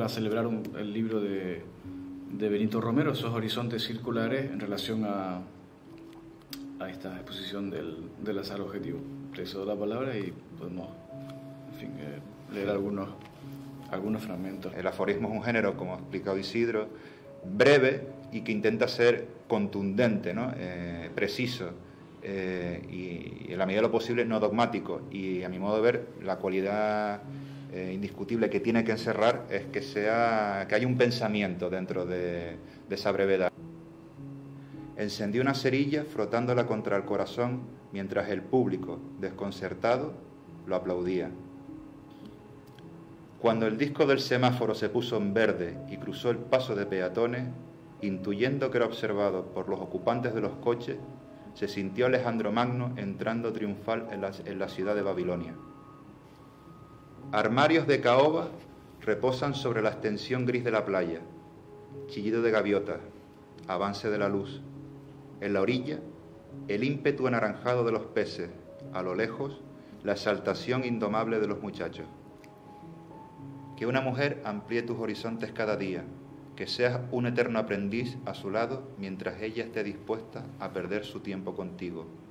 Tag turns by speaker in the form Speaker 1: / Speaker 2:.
Speaker 1: para celebrar el libro de Benito Romero, esos horizontes circulares en relación a esta exposición del azar objetivo. Te cedo la palabra y podemos, en fin, leer algunos fragmentos.
Speaker 2: El aforismo es un género, como ha explicado Isidro, breve y que intenta ser contundente, ¿no? Preciso y en la medida de lo posible no dogmático. Y a mi modo de ver, la cualidad indiscutible que tiene que encerrar es que haya un pensamiento dentro de esa brevedad. Encendió una cerilla frotándola contra el corazón mientras el público, desconcertado, lo aplaudía. Cuando el disco del semáforo se puso en verde y cruzó el paso de peatones, intuyendo que era observado por los ocupantes de los coches, se sintió Alejandro Magno entrando triunfal en la ciudad de Babilonia. Armarios de caoba reposan sobre la extensión gris de la playa, chillido de gaviotas, avance de la luz. En la orilla, el ímpetu anaranjado de los peces, a lo lejos, la exaltación indomable de los muchachos. Que una mujer amplíe tus horizontes cada día, que seas un eterno aprendiz a su lado mientras ella esté dispuesta a perder su tiempo contigo.